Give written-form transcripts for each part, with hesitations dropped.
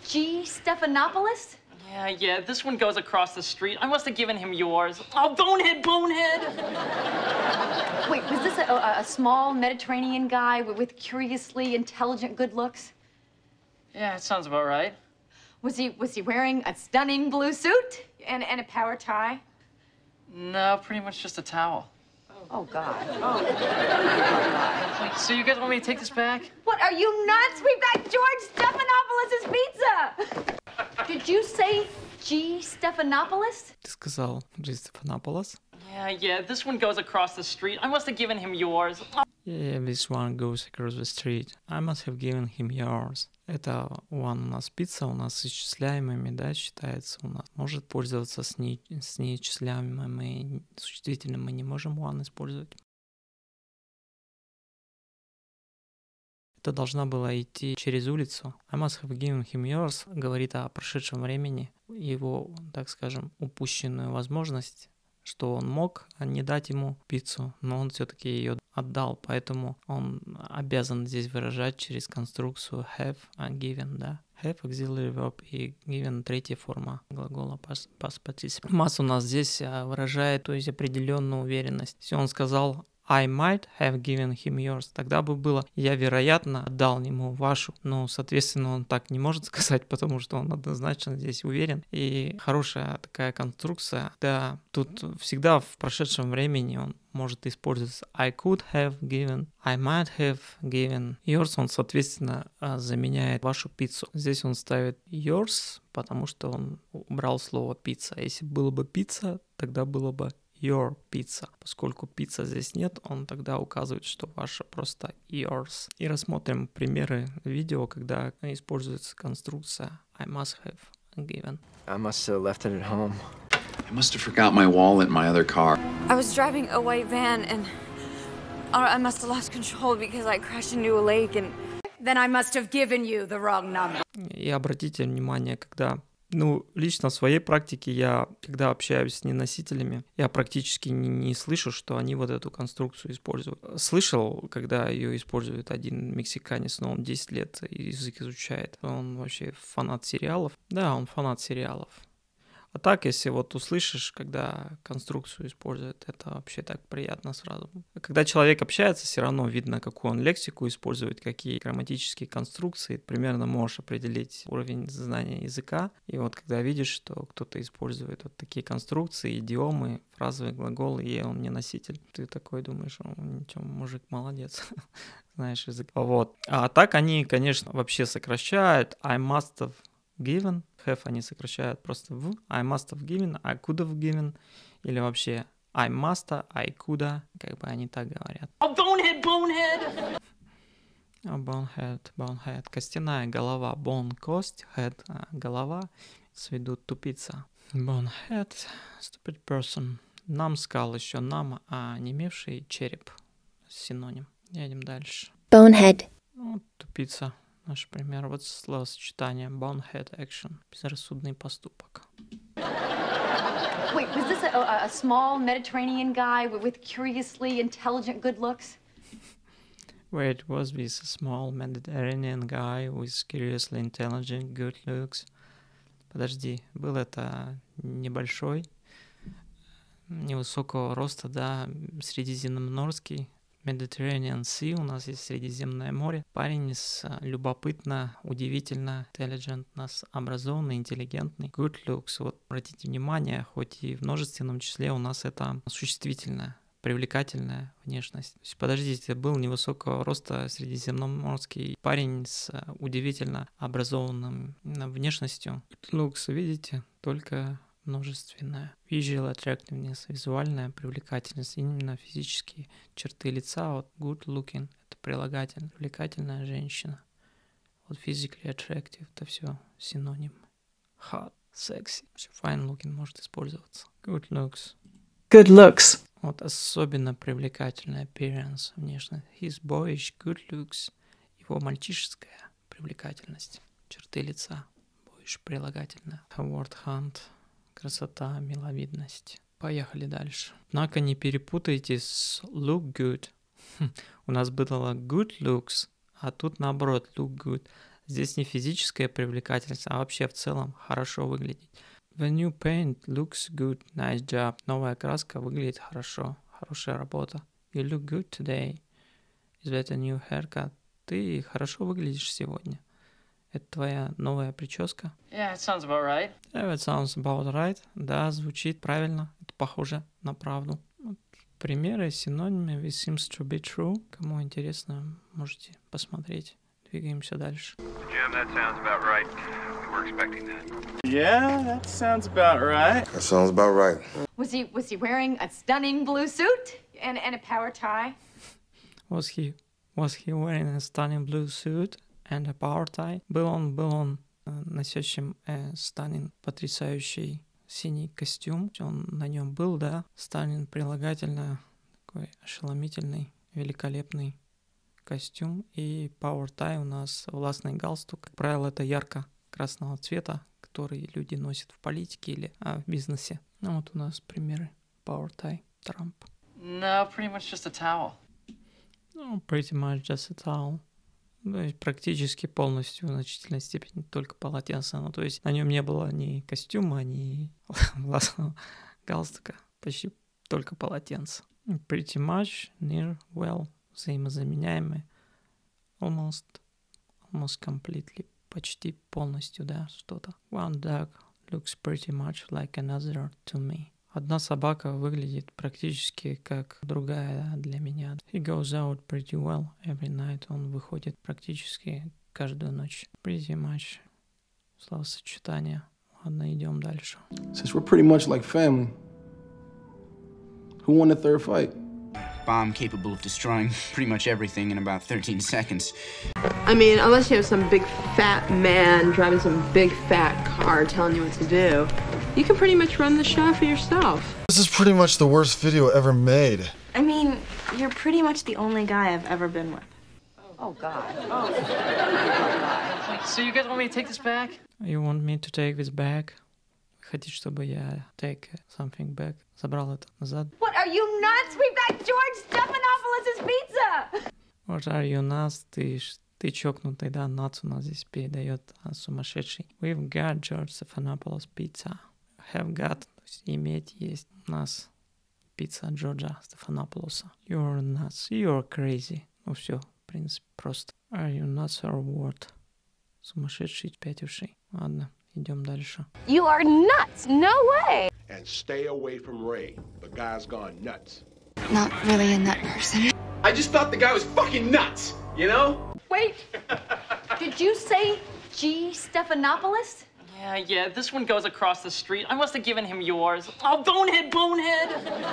G. Stephanopoulos? Yeah, this one goes across the street. I must have given him yours. Oh, bonehead! Wait, was this a small Mediterranean guy with curiously intelligent good looks? Yeah, it sounds about right. Was he wearing a stunning blue suit? And a power tie? No, pretty much just a towel. Oh, God. Wait, so you guys want me to take this back? What, are you nuts? We've got George Stephanopoulos' pizza! Did you say G. Stephanopoulos? Ты сказал G. Stephanopoulos? Yeah, this one goes across the street. I must have given him yours. Yeah, this one goes across the street. I must have given him yours. Это one у нас пицца, у нас с исчисляемыми, да, считается у нас. Может пользоваться с неисчисляемыми существительным, мы не можем one использовать. Это должна была идти через улицу. I must have given him yours говорит о прошедшем времени, его, так скажем, упущенную возможность, что он мог не дать ему пиццу, но он все-таки ее отдал, поэтому он обязан здесь выражать через конструкцию have given, да. Have auxiliary verb и given третья форма глагола past participle. Must у нас здесь выражает, то есть определенную уверенность. Если он сказал I might have given him yours, тогда бы было я, вероятно, отдал ему вашу. Но, соответственно, он так не может сказать, потому что он однозначно здесь уверен. И хорошая такая конструкция. Да, тут всегда в прошедшем времени он может использоваться I could have given, I might have given. Yours он, соответственно, заменяет вашу пиццу. Здесь он ставит yours, потому что он убрал слово пицца. Если было бы пицца, тогда было бы your pizza. Поскольку пицца здесь нет, он тогда указывает, что ваша просто yours. И рассмотрим примеры видео, когда используется конструкция I must have given. I must have left it at home. I must have forgot my wallet in my other car. I was driving a white van and I must have lost control because I crashed into a lake and then I must have given you the wrong number. И обратите внимание, когда лично в своей практике я, когда общаюсь с неносителями, я практически не слышу, что они вот эту конструкцию используют. Слышал, когда ее использует один мексиканец, но он 10 лет язык изучает. Он вообще фанат сериалов. Да, он фанат сериалов. А так, если вот услышишь, когда конструкцию используют, это вообще так приятно сразу. Когда человек общается, все равно видно, какую он лексику использует, какие грамматические конструкции. Примерно можешь определить уровень знания языка. И вот когда видишь, что кто-то использует вот такие конструкции, идиомы, фразовые глаголы, и он не носитель, ты такой думаешь, ничего, мужик молодец, знаешь язык. Вот. А так они, конечно, вообще сокращают. I must have given, have они сокращают просто в, I must have given, I could have given, или вообще I must, I could, как бы они так говорят. Oh, bonehead! Bonehead, костяная голова, bone, кость, head, голова, с виду тупица. Bonehead, stupid person. Numbskull еще numb, а немевший череп, синоним. Едем дальше. Bonehead. Тупица. Наш пример, вот словосочетание bonehead action, безрассудный поступок. Wait, was this a small Mediterranean guy with curiously intelligent good looks? Wait, was this a small Mediterranean guy with curiously intelligent good looks? Подожди, был это небольшой, невысокого роста, да, средиземноморский, Mediterranean Sea, у нас есть Средиземное море. Парень с любопытно, удивительно, intelligent, нас образованный, интеллигентный. Good looks. Вот обратите внимание, хоть и в множественном числе у нас это существительное, привлекательная внешность. То есть, подождите, был невысокого роста средиземноморский парень с удивительно образованным внешностью. Good looks, видите, только множественное. Visual attractiveness, визуальная привлекательность, именно физические черты лица. Вот good looking, это прилагательное, привлекательная женщина. Вот physically attractive, это все синоним. Hot, sexy, fine looking может использоваться. Good looks. Good looks. Вот особенно привлекательная appearance, внешность. His boyish good looks, его мальчишеская привлекательность, черты лица. Boyish прилагательное. Word hunt. Красота, миловидность. Поехали дальше. Однако не перепутайте с look good. У нас было good looks, а тут наоборот look good. Здесь не физическая привлекательность, а вообще в целом хорошо выглядеть. The new paint looks good. Nice job. Новая краска выглядит хорошо. Хорошая работа. You look good today. Is that a new haircut? Ты хорошо выглядишь сегодня. Это твоя новая прическа? Yeah, it sounds about right. Yeah, it sounds about right. Да, звучит правильно. Это похоже на правду. Вот примеры, синонимы. It seems to be true. Кому интересно, можете посмотреть. Двигаемся дальше. Jim, that sounds about right. We were expecting that. Yeah, that sounds about right. That sounds about right. Was he wearing a stunning blue suit and a power tie? Was he wearing a stunning blue suit and a power tie? Был он носящим stunning, потрясающий синий костюм. Он на нем был, да. Stunning прилагательное, такой ошеломительный, великолепный костюм. И power tie у нас властный галстук. Как правило, это ярко-красного цвета, который люди носят в политике или в бизнесе. Ну вот у нас примеры. Power tie, Трамп. No, pretty much just a towel. Ну, pretty much just a towel. То есть практически полностью в значительной степени только полотенце. Ну, то есть на нем не было ни костюма, ни властного галстука. Почти только полотенце. Pretty much, near, well, взаимозаменяемые. Almost completely. Почти полностью, да, что-то. One dog looks pretty much like another to me. Одна собака выглядит практически как другая для меня. He goes out pretty well every night. Он выходит практически каждую ночь. Pretty much. Словосочетание. Ладно, идем дальше. Since we're pretty much like family, who won the third fight? Bomb capable of destroying pretty much everything in about 13 seconds. I mean, unless you have some big fat man driving some big fat car telling you what to do, you can pretty much run the show for yourself. This is pretty much the worst video ever made. I mean, you're pretty much the only guy I've ever been with. Oh, God. Wait, so you guys want me to take this back? You want me to take this back? Хотите, чтобы я take something back? Забрал это назад? What, are you nuts? We've got George Stephanopoulos' pizza! What are you nuts? Ты чокнутый, да? Nuts у нас здесь передает сумасшедший. We've got George Stephanopoulos pizza. Have got, то есть иметь, есть. У нас пицца Джорджа Стефанополоса. You're nuts. You're crazy. Ну все, в принципе, просто. Are you nuts or what? Сумасшедший, спятивший. Ладно, идем дальше. You are nuts. No way. And stay away from Ray. The guy's gone nuts. Not really a nut person. I just thought the guy was fucking nuts, you know? Wait. Did you say G. Stephanopoulos? Yeah, this one goes across the street. I must have given him yours. Oh, bonehead!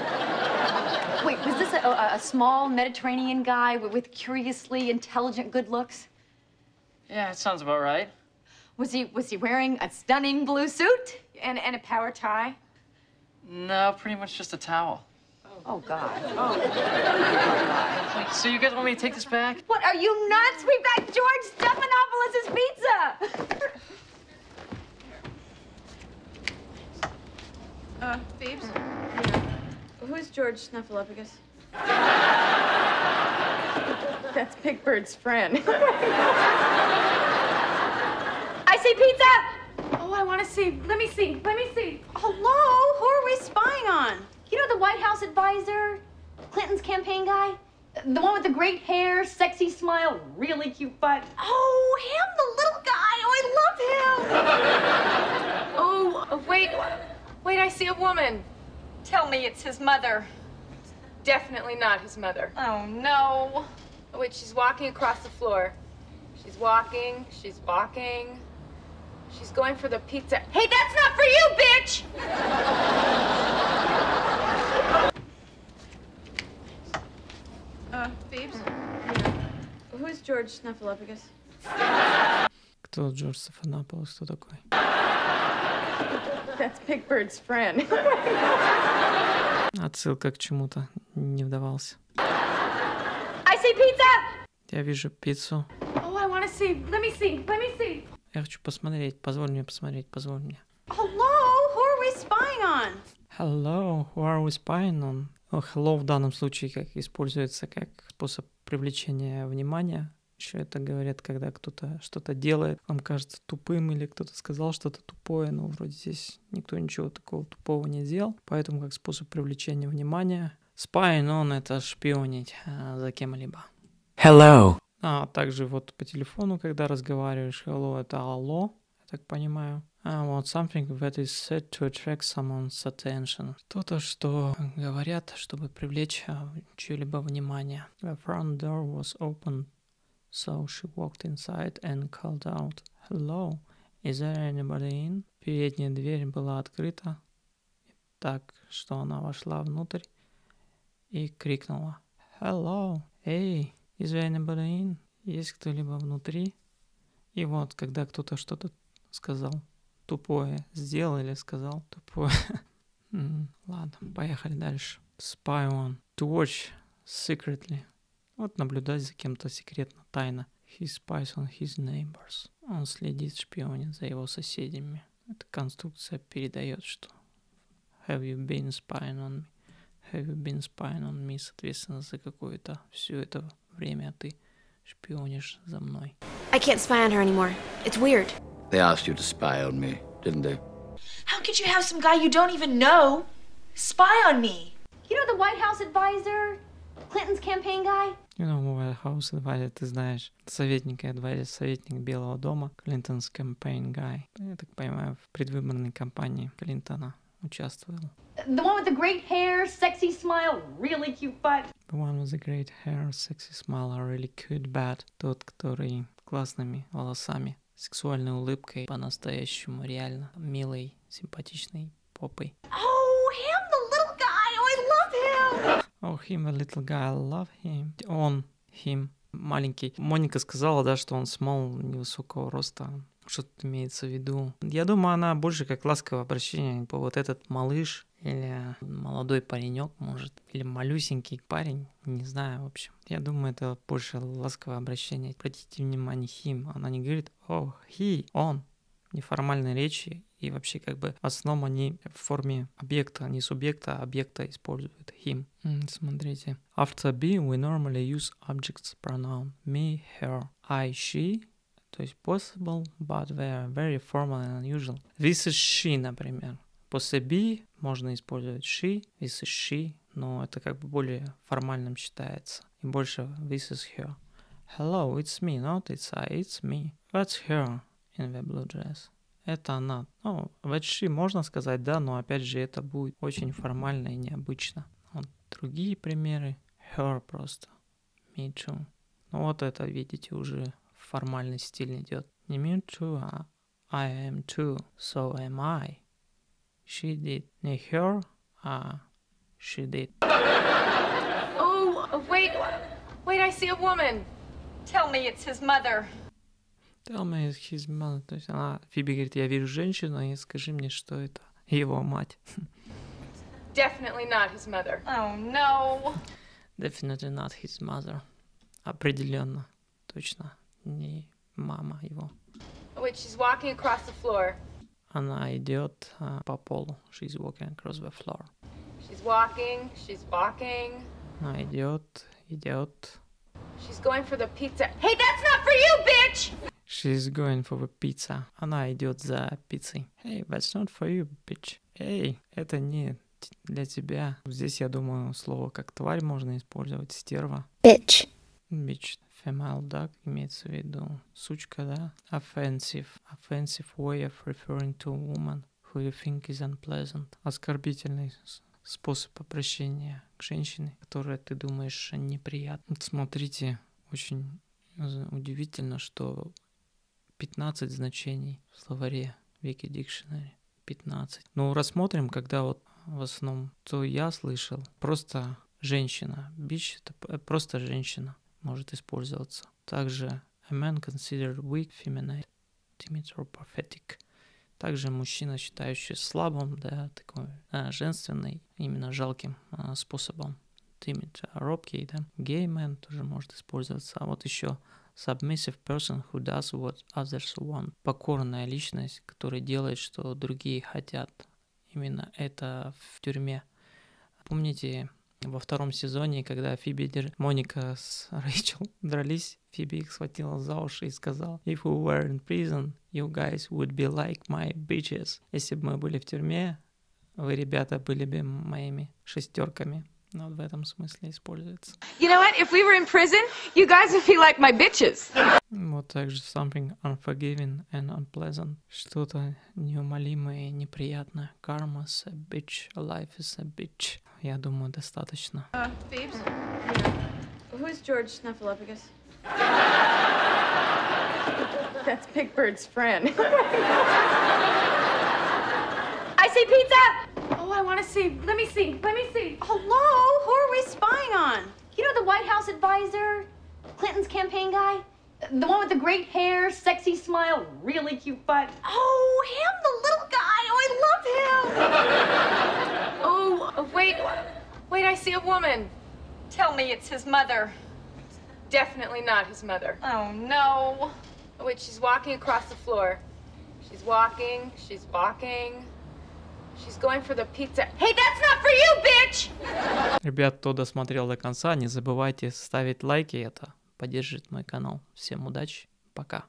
Wait, was this a small Mediterranean guy with curiously intelligent good looks? Yeah, it sounds about right. Was he wearing a stunning blue suit and a power tie? No, pretty much just a towel. Oh, God. Wait, so you guys want me to take this back? What, are you nuts? We've got George Stephanopoulos' pizza! Phoebes? Who's George Snuffleupagus? That's Big Bird's friend. I see pizza! Oh, I want to see. Let me see. Hello? Who are we spying on? You know the White House advisor? Clinton's campaign guy? The one with the great hair, sexy smile, really cute butt. Oh, him, the little guy. Oh, I love him. Oh, wait, I see a woman. Tell me it's his mother. Definitely not his mother. Oh, no. Oh, wait, she's walking across the floor. She's walking. She's going for the pizza. Hey, that's not for you, bitch! Phoebes? Who's George Snuffleupagus? Кто Джордж Стефанополос? Кто такой? That's Big Bird's friend. Отсылка к чему-то не вдавался. I see pizza! Я вижу пиццу. Oh, I want to see. Let me see. Я хочу посмотреть. Позволь мне посмотреть. Позволь мне. Hello? Who are we spying on? Hello, who are we spying on? Hello в данном случае как используется как способ привлечения внимания Еще это говорят, когда кто-то что-то делает, вам кажется тупым, или кто-то сказал что-то тупое, но вроде здесь никто ничего такого тупого не делал. Поэтому как способ привлечения внимания spying on — это шпионить за кем-либо. Hello. А также вот по телефону, когда разговариваешь, hello — это алло, я так понимаю. Вот something that is said to attract someone's attention. Что-то, что говорят, чтобы привлечь чье-либо внимание. The front door was open, so she walked inside and called out, hello, is there anybody in? Передняя дверь была открыта, так что она вошла внутрь и крикнула, hello, hey, is there anybody in? Есть кто-либо внутри? И вот, когда кто-то что-то сказал тупое, сделал или сказал тупое. Ладно, поехали дальше. Spy on. To watch secretly. Вот наблюдать за кем-то секретно, тайно. He spies on his neighbors. Он следит, шпионит за его соседями. Эта конструкция передает, что have you been spying on me? Have you been spying on me? Соответственно, за какое-то все это время ты шпионишь за мной. I can't spy on her anymore. It's weird. They asked you to spy on me, didn't they? How could you have some guy you don't even know spy on me? You know the White House advisor? Clinton's campaign guy? You know, White House advisor, ты знаешь, советник Белого дома, Clinton's campaign guy. Я так понимаю, в предвыборной кампании Клинтона участвовал. The one with the great hair, sexy smile, really cute butt. The one with the great hair, sexy smile, really cute butt. Тот, который классными волосами, сексуальной улыбкой, по-настоящему реально милой, симпатичной попой. Oh, him, the little guy. Oh, I love him. Oh, him, the little guy, I love him. Он, him, маленький. Моника сказала, да, что он small, невысокого роста. Что-то имеется в виду. Я думаю, она больше как ласковое обращение по вот этот малыш или молодой паренек, может, или малюсенький парень, не знаю, в общем. Я думаю, это больше ласковое обращение. Обратите внимание, him. Она не говорит, oh, he, он. Неформальной речи, и вообще как бы в основном они в форме объекта, не субъекта, а объекта используют him. Смотрите. After be, we normally use objects pronoun me, her, I, she. То есть possible, but they are very formal and unusual. This is she, например. После be можно использовать she, this is she, но это как бы более формальным считается. И больше this is her. Hello, it's me, not it's I, it's me. That's her in the blue dress. Это она. Ну, that's she можно сказать, да, но опять же это будет очень формально и необычно. Вот другие примеры. Her просто. Me too. Ну вот это, видите, уже формальный стиль идет. Не me too, а I am too, so am I. She did. Не her, а she did. Oh, wait, I see a woman. Tell me it's his mother. Tell me it's his mother. То есть она, Фиби говорит, я вижу женщину, и скажи мне, что это его мать. Definitely not his mother. Oh, no. Definitely not his mother. Определенно, точно не мама его. Wait, she's walking across the floor. Она идет по полу. She's walking across the floor. She's walking, she's walking. Она идет. She's going for the pizza. Hey, that's not for you, bitch! She's going for the pizza. Она идет за пиццей. Hey, that's not for you, bitch. Эй, это не для тебя. Здесь, я думаю, слово как тварь можно использовать. Стерва. Bitch. Bitch. Female dog имеется в виду сучка, да? Offensive. Offensive way of referring to a woman who you think is unpleasant. Оскорбительный способ обращения к женщине, которая ты думаешь неприятна. Вот смотрите, очень удивительно, что 15 значений в словаре Wiki Dictionary. 15. Ну, рассмотрим, когда вот в основном, то я слышал, просто женщина. Bitch — это просто женщина. Может использоваться. Также a man considered weak, feminine, timid or pathetic. Также мужчина, считающий слабым, да, такой женственный, именно жалким способом. Timid, робкий, да. Gay man тоже может использоваться. А вот еще submissive person who does what others want. Покорная личность, которая делает, что другие хотят. Именно это в тюрьме. Помните Во втором сезоне, когда Моника с Рэйчел дрались, Фиби их схватила за уши и сказала: "If we were in prison, you guys would be like my bitches." Если бы мы были в тюрьме, вы, ребята, были бы моими шестерками. Но в этом смысле используется. You know what? If we were in prison, you guys would be like my bitches. Вот также something unforgiving and unpleasant. Что-то неумолимое и неприятное. Karma's a bitch, life is a bitch. Я думаю, достаточно. Phoebes? Who's George Snuffleupagus? That's Big Bird's friend. I see pizza! Oh, I want to see. Let me see. Hello? Who are we spying on? You know the White House advisor? Clinton's campaign guy? The one with the great hair, sexy smile, really cute butt. Oh, him, the little guy. Oh, I love him. Oh, wait, I see a woman. Tell me it's his mother. Definitely not his mother. Oh, no. Oh, wait, she's walking across the floor. She's walking. She's going for the pizza. Hey, that's not for you, bitch! Ребят, кто досмотрел до конца, не забывайте ставить лайки, это поддержит мой канал. Всем удачи, пока.